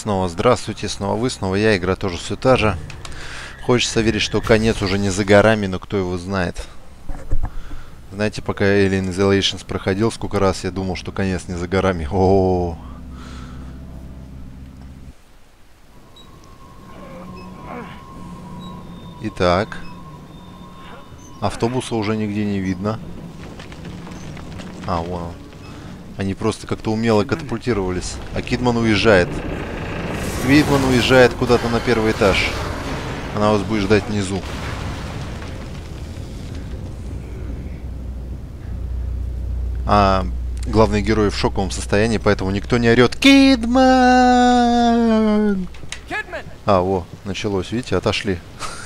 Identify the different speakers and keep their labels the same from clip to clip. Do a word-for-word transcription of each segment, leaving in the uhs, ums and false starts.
Speaker 1: снова здравствуйте, снова вы, снова я, игра тоже все та же. Хочется верить, что конец уже не за горами, но кто его знает. Знаете, пока Alien Isolation проходил, сколько раз я думал, что конец не за горами. О, -о, -о. Итак. Автобуса уже нигде не видно. А, вон он. Они просто как-то умело катапультировались. А Кидман уезжает. Кидман уезжает куда-то на первый этаж. Она вас будет ждать внизу. А главный герой в шоковом состоянии, поэтому никто не орет «Кидман!». А, во, началось, видите, отошли.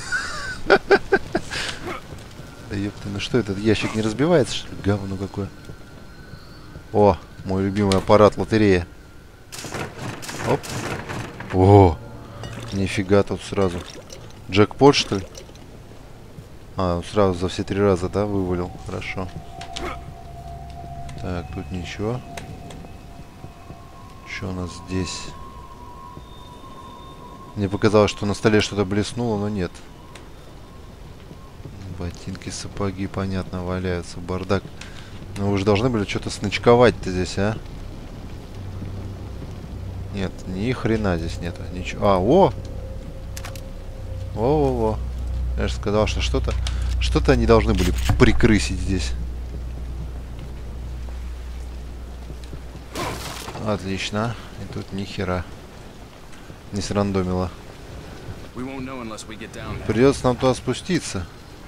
Speaker 1: Ёпта, ну что, этот ящик не разбивается, что ли? Говно какое. О, мой любимый аппарат лотерея. Оп. О, нифига тут сразу. Джекпот, что ли? А, сразу за все три раза, да, вывалил. Хорошо. Так, тут ничего. Что у нас здесь? Мне показалось, что на столе что-то блеснуло, но нет. Ботинки, сапоги, понятно, валяются. Бардак. Ну вы же должны были что-то снычковать-то здесь, а? Нет, ни хрена здесь нету. Ничего. А, о! Во-во-во. Я же сказал, что что-то... Что-то они должны были прикрысить здесь. Отлично. И тут ни хера не срандомило. Придется нам туда спуститься.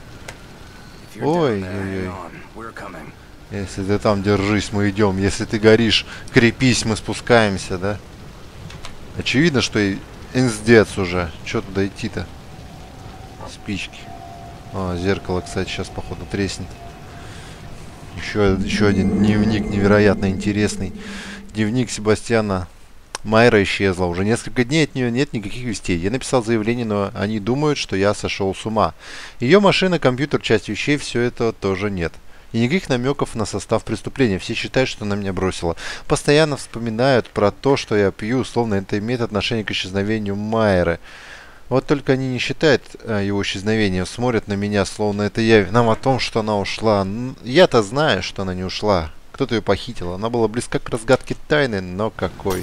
Speaker 1: Ой-ой-ой. Если ты там держись, мы идем. Если ты горишь, крепись, мы спускаемся, да? Очевидно, что и инздец уже. Че туда идти-то? Спички. О, зеркало, кстати, сейчас, походу, треснет. Еще, еще один дневник невероятно интересный. Дневник Себастьяна. Майра исчезла. Уже несколько дней от нее нет никаких вестей. Я написал заявление, но они думают, что я сошел с ума. Ее машина, компьютер, часть вещей, все это тоже нет. И никаких намеков на состав преступления. Все считают, что она меня бросила. Постоянно вспоминают про то, что я пью, словно это имеет отношение к исчезновению Майры. Вот только они не считают а, его исчезновением. Смотрят на меня, словно это я виноват в том, что она ушла. Я-то знаю, что она не ушла. Кто-то ее похитил. Она была близка к разгадке тайны, но какой...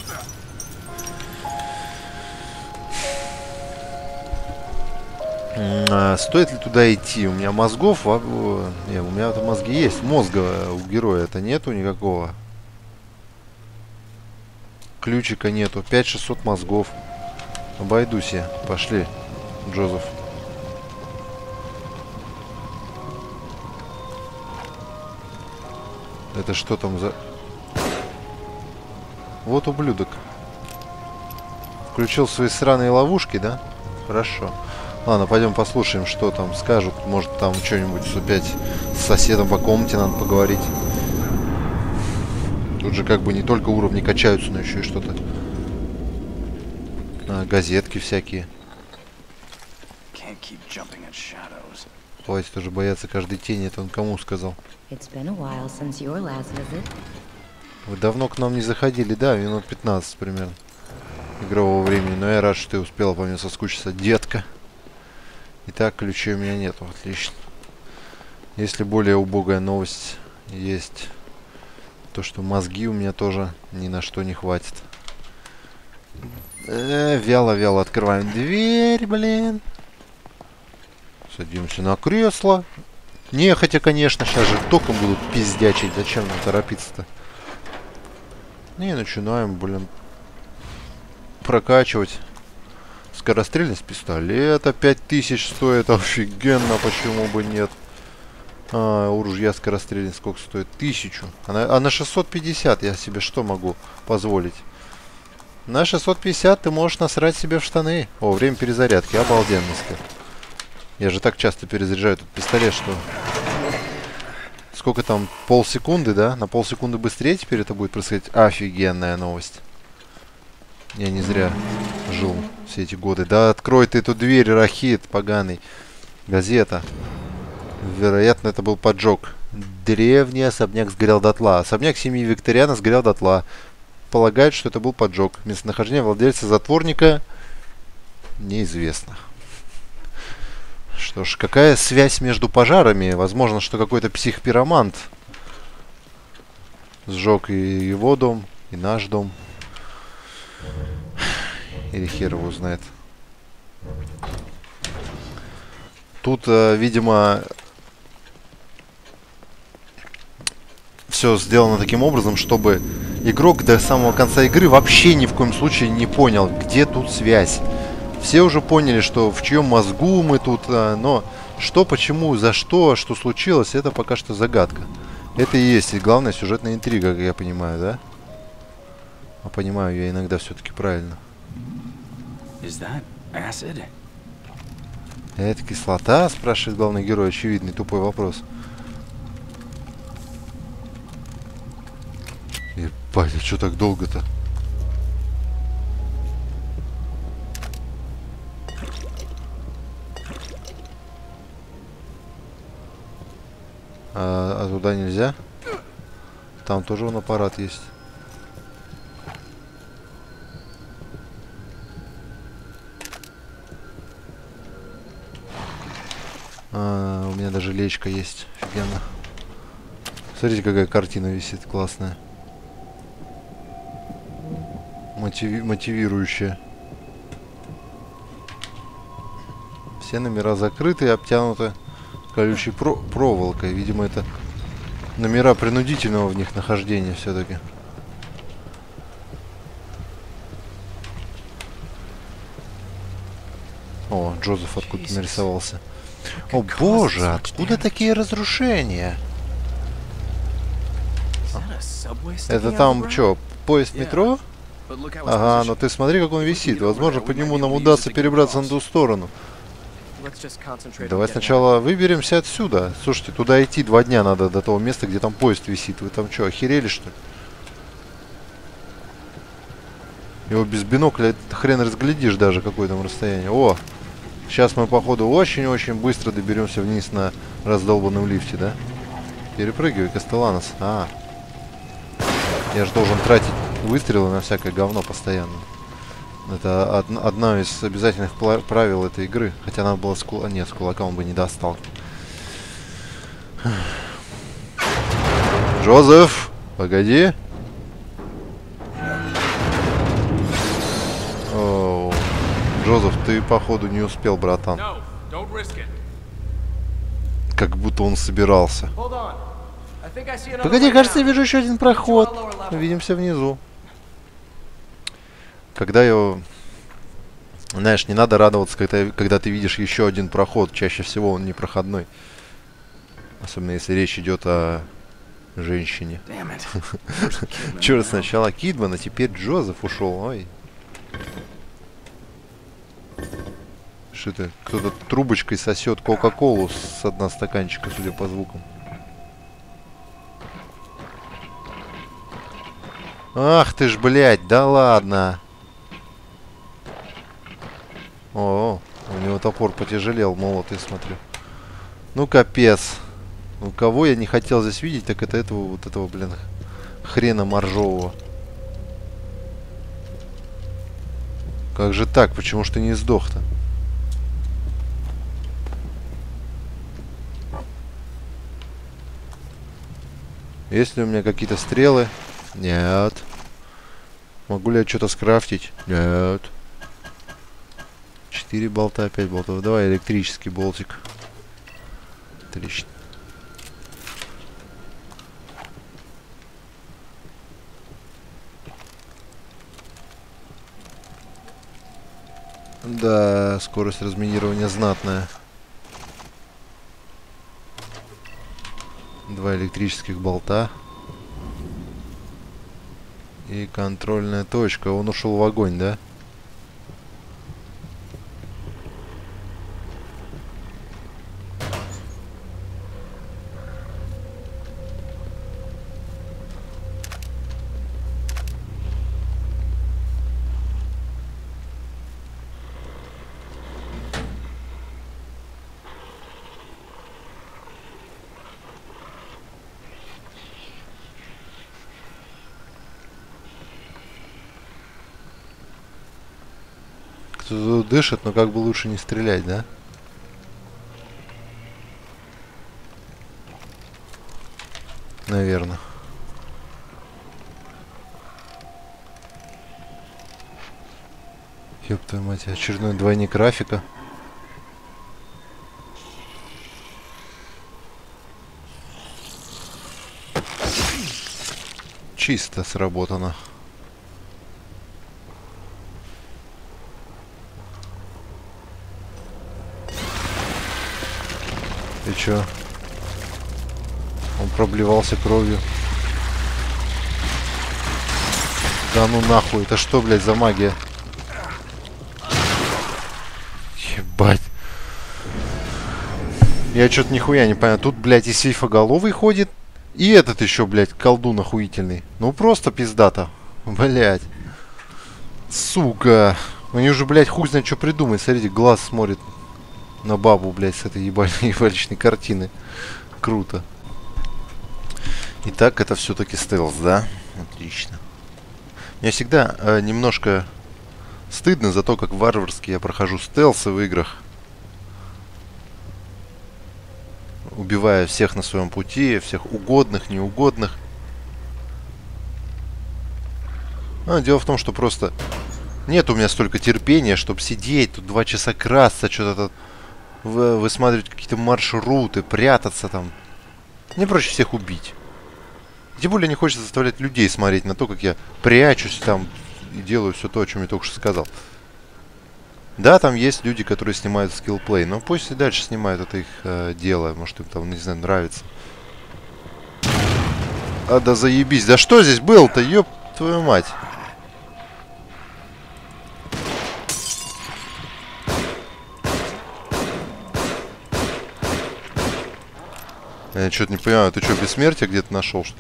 Speaker 1: А, стоит ли туда идти? У меня мозгов... А, не, у меня мозги есть. Мозга у героя-то нету никакого. Ключика нету. пять шестьсот мозгов. Обойдусь я. Пошли, Джозеф. Это что там за... Вот ублюдок. Включил свои сраные ловушки, да? Хорошо. Ладно, пойдем послушаем, что там скажут. Может, там что-нибудь опять с соседом по комнате надо поговорить. Тут же как бы не только уровни качаются, но еще и что-то. А, газетки всякие. Хватит уже бояться каждой тени. Это он кому сказал? Вы давно к нам не заходили, да? Минут пятнадцать примерно игрового времени. Но я рад, что ты успела по мне соскучиться, детка. Итак, ключей у меня нету. Отлично. Если более убогая новость есть, то что мозги у меня тоже ни на что не хватит. Э, вяло-вяло открываем дверь, блин. Садимся на кресло. Нехотя, конечно, сейчас же током будут пиздячить. Зачем нам торопиться-то? И начинаем, блин, прокачивать. Скорострельность пистолета пять тысяч стоит. Офигенно, почему бы нет? А, у ружья скорострельность сколько стоит? Тысячу. А на, а на шестьсот пятьдесят я себе что могу позволить? На шестьсот пятьдесят ты можешь насрать себе в штаны. О, время перезарядки. Обалденность. Я же так часто перезаряжаю этот пистолет, что... Сколько там? Полсекунды, да? На полсекунды быстрее теперь это будет происходить? Офигенная новость. Я не зря жил все эти годы. Да открой ты эту дверь, рахит поганый. Газета. Вероятно, это был поджог. Древний особняк сгорел дотла. Особняк семьи Викториана сгорел дотла. полагают, что это был поджог. Местонахождение владельца затворника неизвестно. Что ж, какая связь между пожарами? Возможно, что какой-то психопиромант сжег и его дом, и наш дом. Или хер его знает. Тут, э, видимо, все сделано таким образом, чтобы игрок до самого конца игры вообще ни в коем случае не понял, где тут связь. Все уже поняли, что в чьем мозгу мы тут, э, но что, почему, за что, что случилось, это пока что загадка. Это и есть и главная сюжетная интрига, как я понимаю, да? А понимаю я иногда все-таки правильно. Это кислота? Спрашивает главный герой. Очевидный тупой вопрос. Ебать, а что так долго-то? А, а туда нельзя? Там тоже он аппарат есть. А, у меня даже лечка есть. Офигенно. Смотрите, какая картина висит классная. Мотиви мотивирующая. Все номера закрыты и обтянуты колючей про проволокой. Видимо, это номера принудительного в них нахождения все-таки. О, Джозеф откуда-то нарисовался. О боже, откуда такие разрушения? Это там что, поезд метро? Ага, но ты смотри, как он висит. Возможно, по нему нам удастся перебраться на ту сторону. Давай сначала выберемся отсюда. Слушайте, туда идти два дня надо до того места, где там поезд висит. Вы там что, охерели, что ли? Его без бинокля хрен разглядишь даже, какое там расстояние. О! Сейчас мы, походу, очень-очень быстро доберемся вниз на раздолбанном лифте, да? Перепрыгивай, Кастеланос. А. Я же должен тратить выстрелы на всякое говно постоянно. Это од одна из обязательных правил этой игры. Хотя надо было с кулака... Нет, с кулака он бы не достал. Джозеф! Погоди. Оу. Джозеф, ты, походу, не успел, братан. Как будто он собирался. Погоди, кажется, я вижу еще один проход. Увидимся внизу. Когда его... Знаешь, не надо радоваться, когда, когда ты видишь еще один проход. Чаще всего он непроходной. Особенно если речь идет о женщине. Черт, сначала Кидман, а теперь Джозеф ушел. Ой. Что это? Кто-то трубочкой сосет кока-колу с дна стаканчика, судя по звукам. Ах ты ж, блядь, да ладно. О, у него топор потяжелел, молот, я смотрю. Ну, капец. Ну, кого я не хотел здесь видеть, так это этого, вот этого, блин, хрена моржового. Как же так? Почему ж ты не сдох-то? Есть ли у меня какие-то стрелы? Нет. Могу ли я что-то скрафтить? Нет. Четыре болта, пять болтов. Давай электрический болтик. Отлично. Да, скорость разминирования знатная. Два электрических болта. И контрольная точка. Он ушел в огонь, да? Кто-то дышит, но как бы лучше не стрелять, да? Наверное. Ёб твою мать, очередной двойник Рафика. Чисто сработано. И чё? Он проблевался кровью. Да ну нахуй, это что, блядь, за магия? Ебать. Я что-то нихуя не понял. Тут, блядь, и сейфоголовый ходит. И этот еще, блядь, колдун охуительный. Ну просто пиздата. Блядь. Сука. Они уже, блядь, хуй знает, что придумать. Смотрите, глаз смотрит на бабу, блядь, с этой ебалищной картины. Круто. Итак, это все-таки стелс, да? Отлично. Мне всегда э, немножко стыдно за то, как варварски я прохожу стелсы в играх. Убивая всех на своем пути, всех угодных, неугодных. А, дело в том, что просто нет у меня столько терпения, чтобы сидеть тут два часа красться, что-то вы, высматривать какие-то маршруты, прятаться там. Мне проще всех убить. Тем более не хочется заставлять людей смотреть на то, как я прячусь там и делаю все то, о чем я только что сказал. Да, там есть люди, которые снимают скиллплей, но пусть и дальше снимают, это их э, дело. Может, им там, не знаю, нравится. А да заебись. Да что здесь было-то, ёб твою мать. Я что-то не понимаю, ты что, бессмертие где-то нашел, что ли?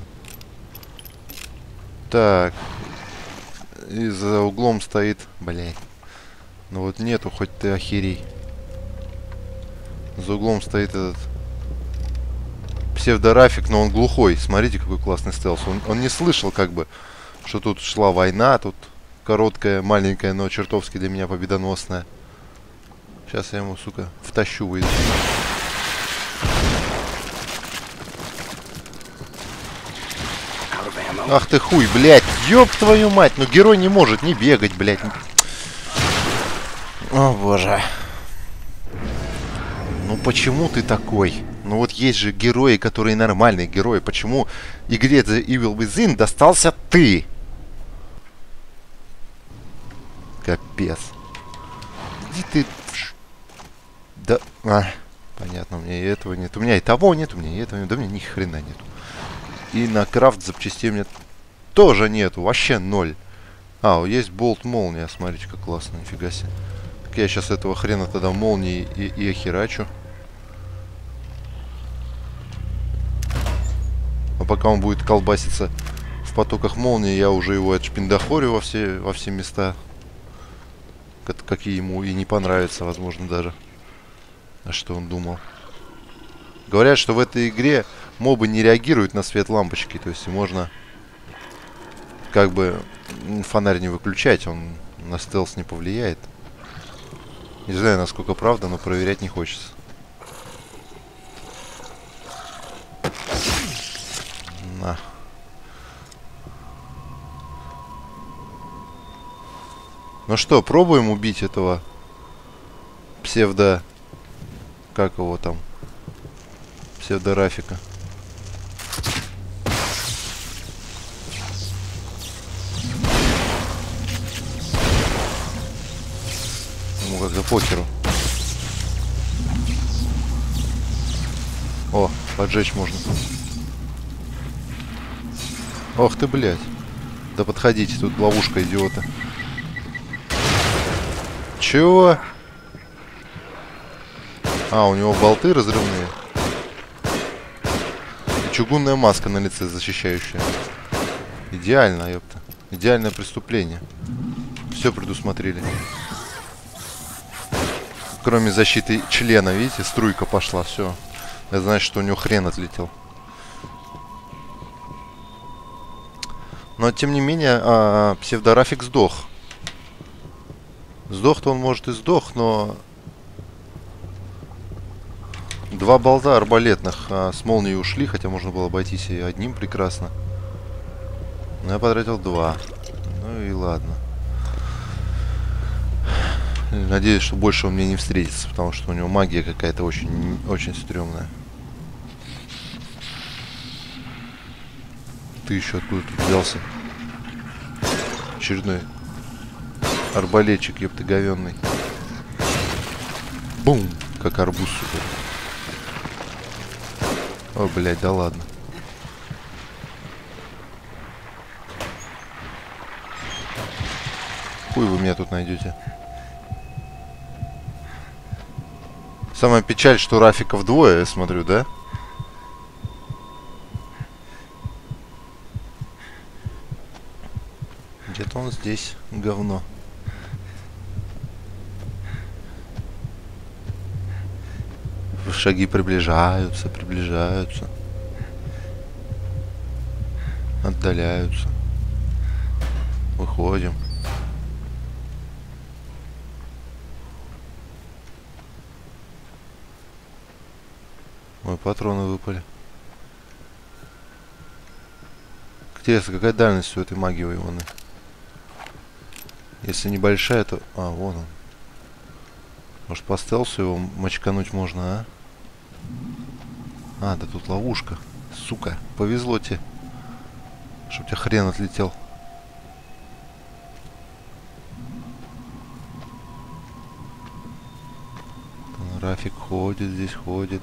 Speaker 1: Так. И за углом стоит... Блядь. Ну вот нету, хоть ты охерей. За углом стоит этот... Псевдорафик, но он глухой. Смотрите, какой классный стелс. Он, он не слышал, как бы, что тут шла война. Тут короткая, маленькая, но чертовски для меня победоносная. Сейчас я ему, сука, втащу, выйду. Ах ты хуй, блядь, ёб твою мать, ну герой не может не бегать, блядь. О боже. Ну почему ты такой? Ну вот есть же герои, которые нормальные герои. Почему игре The Evil Within достался ты? Капец. Иди ты... Да... А, понятно, у меня и этого нет. У меня и того нет, у меня и этого нет. Да у меня ни хрена нету. И на крафт запчастей у меня тоже нету. Вообще ноль. А, есть болт молния. Смотрите, как классно. Нифига себе. Так я сейчас этого хрена тогда молнии и, и охерачу. А пока он будет колбаситься в потоках молнии, я уже его отшпиндохорю во все, во все места. Как, какие ему и не понравятся, возможно, даже. А что он думал? Говорят, что в этой игре мобы не реагируют на свет лампочки. То есть можно как бы фонарь не выключать. Он на стелс не повлияет. Не знаю, насколько правда, но проверять не хочется. На. Ну что, пробуем убить этого псевдо... Как его там? Псевдорафика. Ну, как за покеру. О, поджечь можно. Ох ты, блядь. Да подходите, тут ловушка, идиота. Чего? А, у него болты разрывные. И чугунная маска на лице защищающая. Идеально, ёпта. Идеальное преступление. Все предусмотрели. Кроме защиты члена, видите, струйка пошла, все. Это значит, что у него хрен отлетел. Но, тем не менее, а, псевдорафик сдох. Сдох-то он, может, и сдох, но... Два болта арбалетных а, с молнией ушли, хотя можно было обойтись и одним прекрасно. Но я потратил два. Ну и ладно. Надеюсь, что больше он мне не встретится, потому что у него магия какая-то очень, очень стрёмная. Ты еще откуда тут взялся? Очередной арбалетчик, ёпты, говённый. Бум! Как арбуз, сука. О, блядь, да ладно. Хуй вы меня тут найдете. Самая печаль, что Рафиков двое, я смотрю, да? Где-то он здесь, говно. Шаги приближаются, приближаются. Отдаляются. Выходим. Ой, патроны выпали. Интересно, какая дальность у этой магии воеваны? Если небольшая, то... А, вон он. Может, по стелсу его мочкануть можно, а? А, да тут ловушка. Сука, повезло тебе. Чтоб тебе хрен отлетел. Рафик ходит, здесь ходит.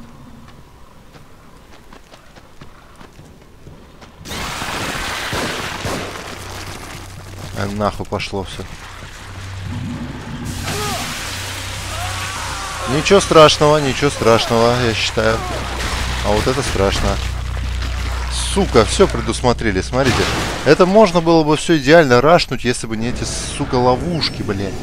Speaker 1: А нахуй пошло все. Ничего страшного, ничего страшного, я считаю. А вот это страшно. Сука, все предусмотрели, смотрите. Это можно было бы все идеально рашнуть, если бы не эти, сука, ловушки, блядь.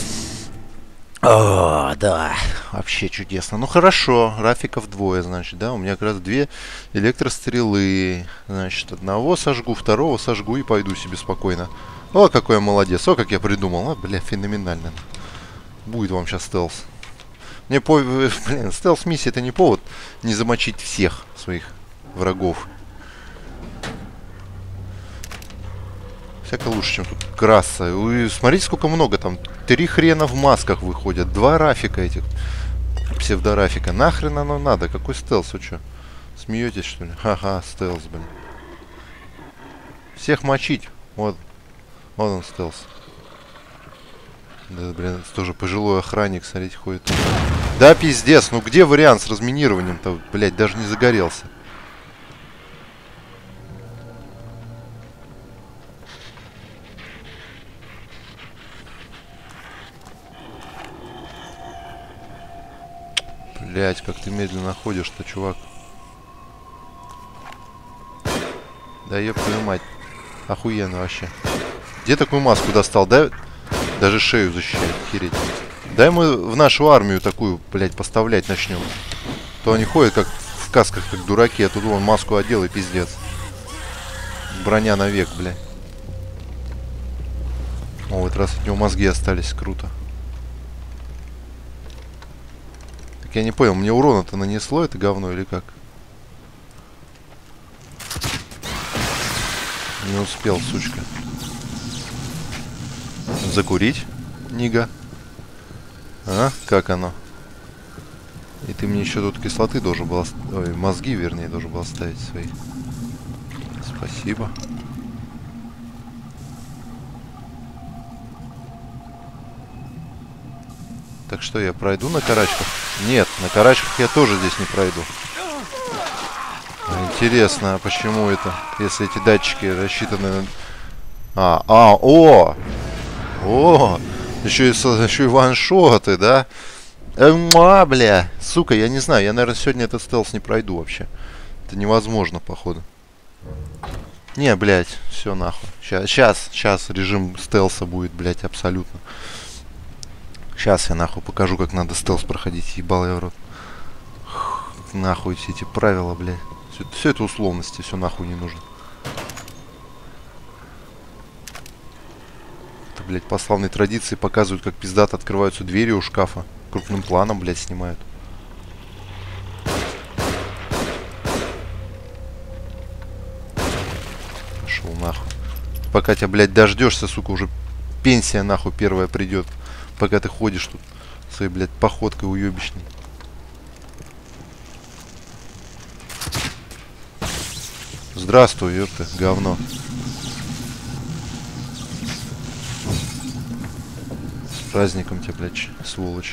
Speaker 1: О, да, вообще чудесно. Ну хорошо, Рафиков двое, значит, да. У меня как раз две электрострелы. Значит, одного сожгу, второго сожгу и пойду себе спокойно. О, какой я молодец, о, как я придумал. О, бля, феноменально. Будет вам сейчас стелс. Мне по... Блин, стелс-миссия это не повод не замочить всех своих врагов. Всяко лучше, чем тут краса. Ой, смотрите, сколько много там. Три хрена в масках выходят. Два Рафика этих. Псевдорафика. Нахрен оно надо? Какой стелс? Вы что? Смеетесь, что ли? Ха-ха, стелс, блин. Всех мочить. Вот. Вот он, стелс. Да, блин, это тоже пожилой охранник, смотрите, ходит. Да, пиздец. Ну где вариант с разминированием-то? Блять, даже не загорелся. Блять, как ты медленно ходишь-то, чувак. Да ёб твою мать. Охуенно вообще. Где такую маску достал? Да? Даже шею защищает, хереть. Дай мы в нашу армию такую, блядь, поставлять начнем. То они ходят как в касках, как дураки, а тут он маску одел и пиздец. Броня навек, блядь. О, вот раз от него мозги остались, круто. Так я не понял, мне урона-то нанесло это говно или как? Не успел, сучка. Закурить, Нига. А? Как оно? И ты мне еще тут кислоты должен был... Ой, мозги, вернее, должен был оставить свои. Спасибо. Так что, я пройду на карачках? Нет, на карачках я тоже здесь не пройду. Интересно, а почему это? Если эти датчики рассчитаны на... А, а, о! О! Еще и, еще и ваншоты, да? Эма, бля! Сука, я не знаю, я, наверное, сегодня этот стелс не пройду вообще. Это невозможно, походу. Не, блядь, все нахуй. Сейчас, сейчас, сейчас режим стелса будет, блядь, абсолютно. Сейчас я нахуй покажу, как надо стелс проходить. Ебал я в рот. Нахуй все эти правила, блядь. Все, все это условности, все нахуй не нужно. Это блядь, по славной традиции показывают, как пиздато открываются двери у шкафа. Крупным планом, блядь, снимают. Пошел нахуй. Пока тебя, блядь, дождешься, сука, уже пенсия, нахуй, первая придет. Пока ты ходишь тут своей, блядь, походкой уебищной. Здравствуй, ёпта, говно. С праздником тебя, блядь, сволочь.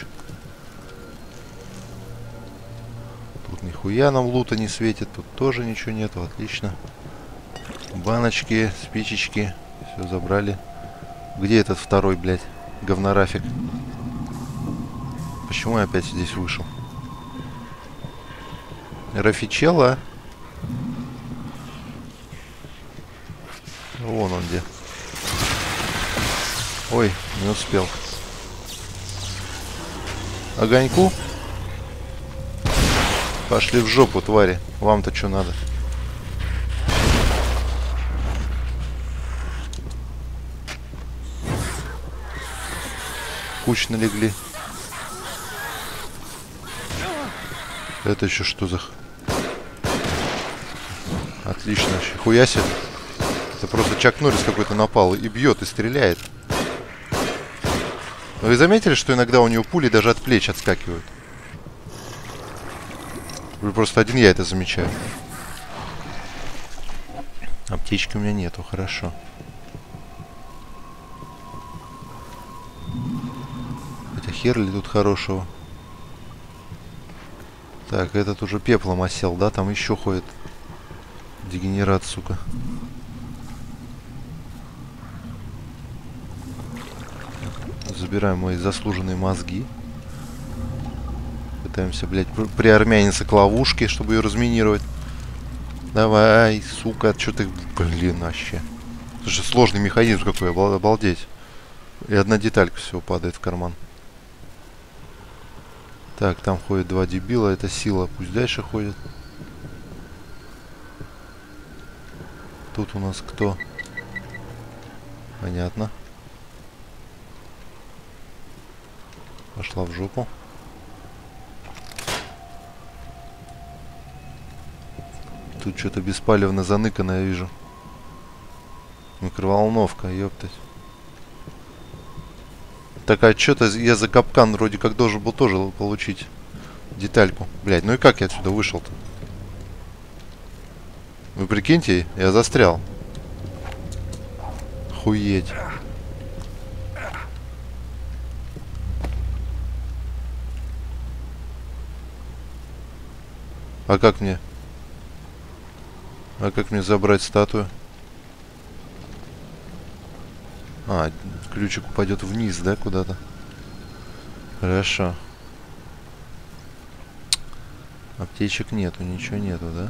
Speaker 1: Тут нихуя нам лута не светит, тут тоже ничего нету, отлично. Баночки, спичечки, все забрали. Где этот второй, блядь, говнорафик? Почему я опять здесь вышел? Рафичела? Вон он где. Ой, не успел. Огоньку? Пошли в жопу, твари. Вам-то что надо? Кучно легли. Это еще что за... Отлично. Хуя себе. Это просто Чак Норрис какой-то напал и бьет, и стреляет. Вы заметили, что иногда у него пули даже от плеч отскакивают? Просто один я это замечаю. Аптечки у меня нету, хорошо. Хотя хер ли тут хорошего. Так, этот уже пеплом осел, да? Там еще ходит дегенерат, сука. Забираем мои заслуженные мозги. Пытаемся, блядь, приармяниться к ловушке, чтобы ее разминировать. Давай, сука, что ты... Блин, вообще. Слушай, сложный механизм какой, обалдеть. И одна деталька всего падает в карман. Так, там ходят два дебила, это сила, пусть дальше ходит. Тут у нас кто? Понятно. Пошла в жопу. Тут что-то беспалевно заныкано, я вижу. Микроволновка, ёптать. Так, а что-то я за капкан вроде как должен был тоже получить детальку. Блядь, ну и как я отсюда вышел-то? Вы прикиньте, я застрял. Охуеть. А как мне? А как мне забрать статую? А, ключик упадет вниз, да, куда-то? Хорошо. Аптечек нету, ничего нету, да?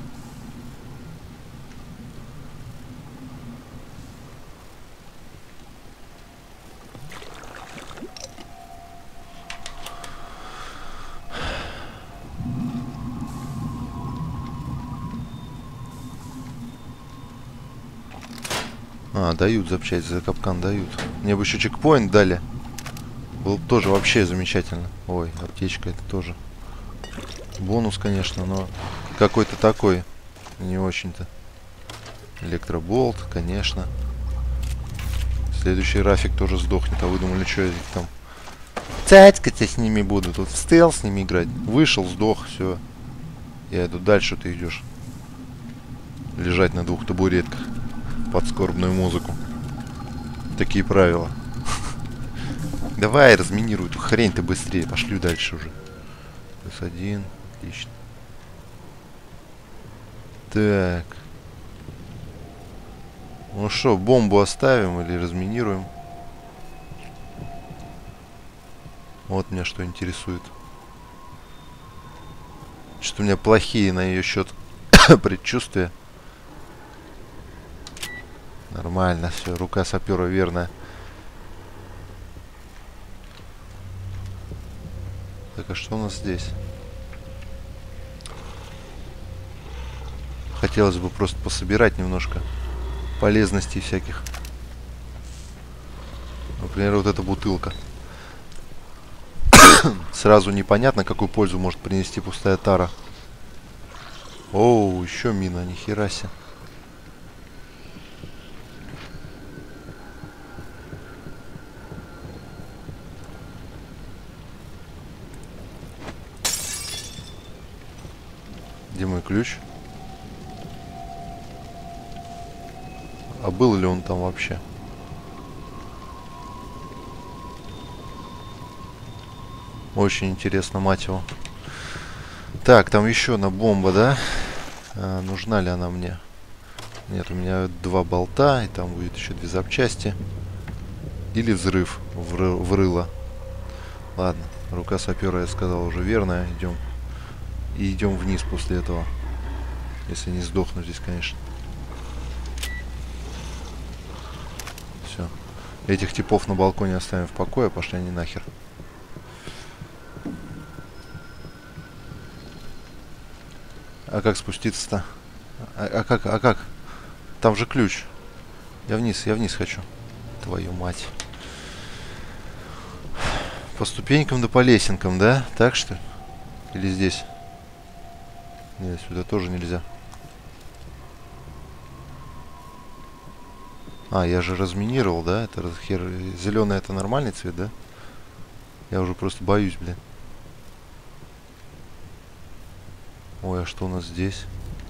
Speaker 1: А, дают запчасть, за капкан дают. Мне бы еще чекпоинт дали. Был бы тоже вообще замечательно. Ой, аптечка это тоже. Бонус, конечно, но какой-то такой. Не очень-то. Электроболт, конечно. Следующий Рафик тоже сдохнет. А вы думали, что я их там... Цацкаться с ними буду. Тут в стелс с ними играть. Вышел, сдох, все. Я иду дальше, ты идешь. Лежать на двух табуретках. Под скорбную музыку. Такие правила. Давай, разминируй эту хрень ты быстрее. Пошли дальше уже. Плюс один. Отлично. Так. Ну что, бомбу оставим или разминируем? Вот меня что интересует. Что-то у меня плохие на ее счет предчувствия. Нормально, все, рука сапера верная. Так, а что у нас здесь? Хотелось бы просто пособирать немножко полезностей всяких. Например, вот эта бутылка. Сразу непонятно, какую пользу может принести пустая тара. Оу, еще мина, нихера себе. Где мой ключ? А был ли он там вообще? Очень интересно, мать его. Так, там еще одна бомба, да? А, нужна ли она мне? Нет, у меня два болта, и там будет еще две запчасти. Или взрыв в, ры в рыло. Ладно, рука сапера, я сказал, уже верная. Идем. И идем вниз после этого. Если не сдохну здесь, конечно. Все. Этих типов на балконе оставим в покое, пошли они нахер. А как спуститься-то? А, а как? А как? Там же ключ. Я вниз, я вниз хочу. Твою мать. По ступенькам да по лесенкам, да? Так что ли? Или здесь? Нет, сюда тоже нельзя. А, я же разминировал, да? Это хер... Зеленый это нормальный цвет, да? Я уже просто боюсь, блин. Ой, а что у нас здесь?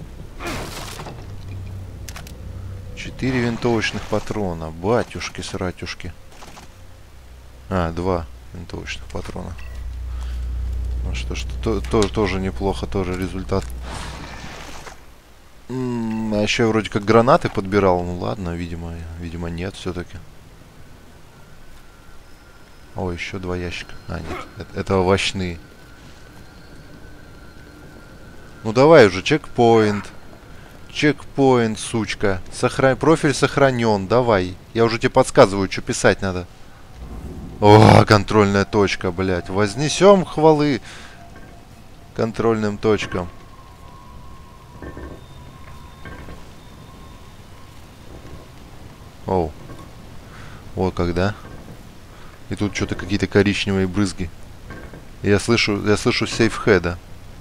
Speaker 1: Четыре винтовочных патрона. Батюшки-сратюшки. А, два винтовочных патрона. Ну что ж, то, то, тоже неплохо, тоже результат. М -м, а еще я вроде как гранаты подбирал. Ну ладно, видимо, видимо нет все-таки. О, еще два ящика. А, нет, это, это овощные. Ну давай уже, чекпоинт. Чекпоинт, сучка. Сохран... Профиль сохранен, давай. Я уже тебе подсказываю, что писать надо. О, контрольная точка, блядь. Вознесем хвалы контрольным точкам. Оу. Вот когда. И тут что-то какие-то коричневые брызги. Я слышу, я слышу сейфхеда.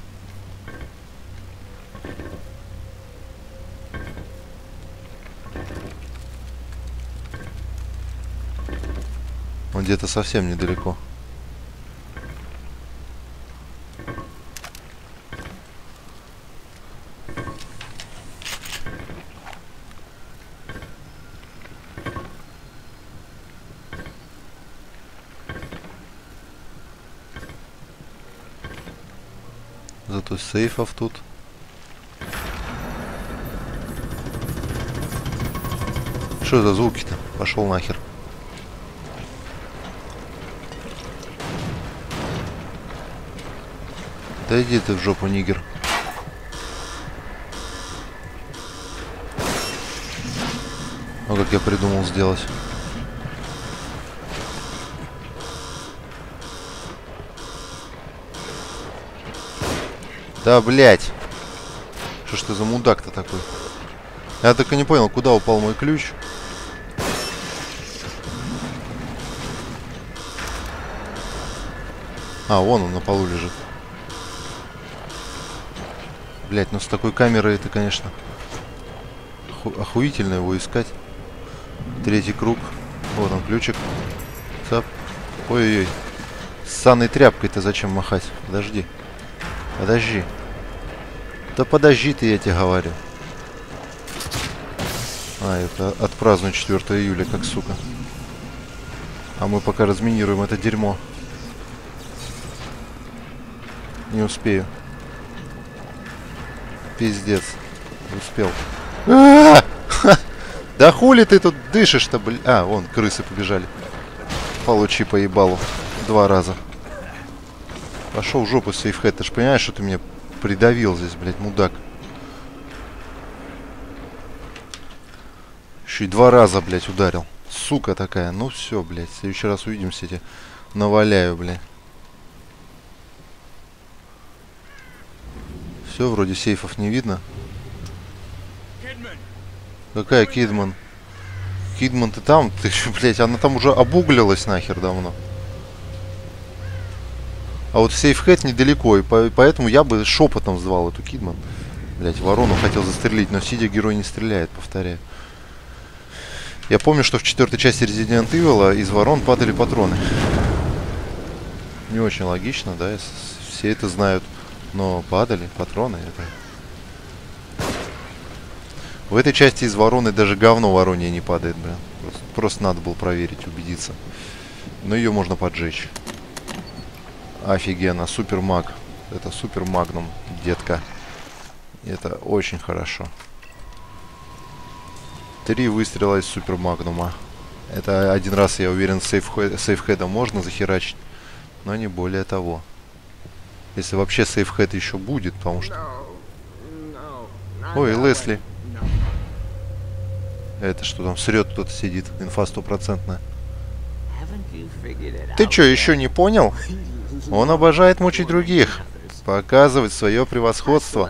Speaker 1: Он где-то совсем недалеко. Зато сейфов тут. Что за звуки-то? Пошел нахер. Да иди ты в жопу, нигер. Ну как я придумал сделать. Да, блять. Что ж ты за мудак-то такой? Я так и не понял, куда упал мой ключ. А, вон он на полу лежит. Блять, ну с такой камерой это, конечно, оху охуительно его искать. Третий круг. Вот он, ключик. Цап. Ой-ой-ой. С санной тряпкой-то зачем махать? Подожди. Подожди. Да подожди ты, я тебе говорю. А, это отпразднуй четвёртого июля, как сука. А мы пока разминируем это дерьмо. Не успею. Пиздец. Успел. Да хули ты тут дышишь-то, блин. А, вон, крысы побежали. Получи по ебалу. Два раза. Пошел в жопу, сейфхед. Ты ж понимаешь, что ты меня придавил здесь, блядь, мудак. Еще и два раза, блядь, ударил. Сука такая. Ну все, блядь. В следующий раз увидимся, тебе наваляю, блядь. Все, вроде сейфов не видно. Какая Кидман? Кидман, ты там? Ты, блядь, она там уже обуглилась нахер давно. А вот сейфхед недалеко, и по поэтому я бы шепотом звал эту Кидман. Блядь, ворону хотел застрелить, но сидя герой не стреляет, повторяю. Я помню, что в четвертой части Resident Evil из ворон падали патроны. Не очень логично, да, все это знают. Но падали патроны. Это... В этой части из вороны даже говно воронье не падает, блин. Просто, просто надо было проверить, убедиться. Но ее можно поджечь. Офигенно, супер маг. Это супер магнум, детка. Это очень хорошо. Три выстрела из супер магнума. Это один раз, я уверен, сейфхедом можно захерачить. Но не более того. Если вообще сейфхед еще будет, потому что... Ой, Лесли. Это что там, срет кто-то сидит, инфа стопроцентная. Ты что, еще не понял? Он обожает мучить других, показывать свое превосходство.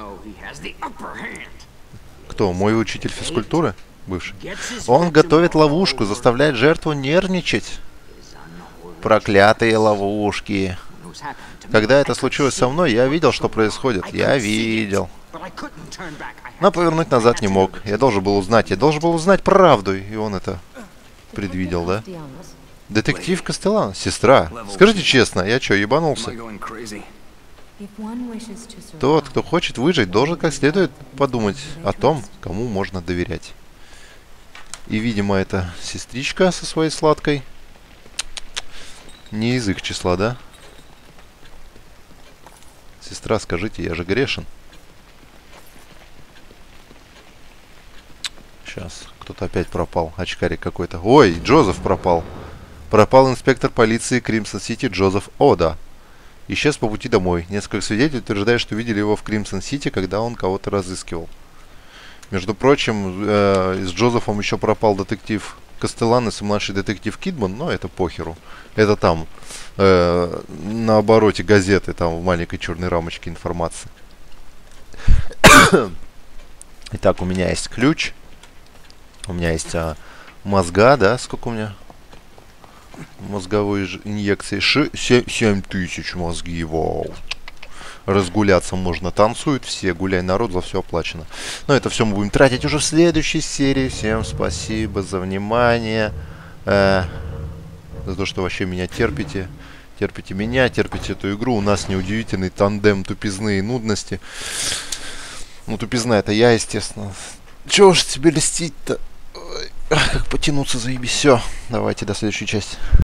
Speaker 1: Кто, мой учитель физкультуры? Бывший. Он готовит ловушку, заставляет жертву нервничать. Проклятые ловушки. Когда это случилось со мной, я видел, что происходит. Я видел. Но повернуть назад не мог. Я должен был узнать. Я должен был узнать правду. И он это предвидел, да? Детектив Кастеллано. Сестра. Скажите честно, я что, ебанулся? Тот, кто хочет выжить, должен как следует подумать о том, кому можно доверять. И, видимо, это сестричка со своей сладкой. Не язык числа, да? Сестра, скажите, я же грешен. Сейчас, кто-то опять пропал. Очкарик какой-то. Ой, Джозеф пропал. Пропал инспектор полиции Кримсон-Сити Джозеф Ода. Исчез по пути домой. Несколько свидетелей утверждают, что видели его в Кримсон-Сити, когда он кого-то разыскивал. Между прочим, э, с Джозефом еще пропал детектив Кастеллано и младший детектив Кидман, но это похеру. Это там, э, на обороте газеты, там в маленькой черной рамочке информация. Итак, у меня есть ключ. У меня есть а, мозга, да? Сколько у меня? Мозговой инъекции. семь тысяч мозги, вау. Разгуляться можно. Танцуют все. Гуляй, народ, за все оплачено. Но это все мы будем тратить уже в следующей серии. Всем спасибо за внимание. Э, за то, что вообще меня терпите. Терпите меня, терпите эту игру. У нас неудивительный тандем тупизны и нудности. Ну, тупизна это я, естественно. Чего уж тебе льстить-то? Как потянуться, заебись. Все, давайте до следующей части.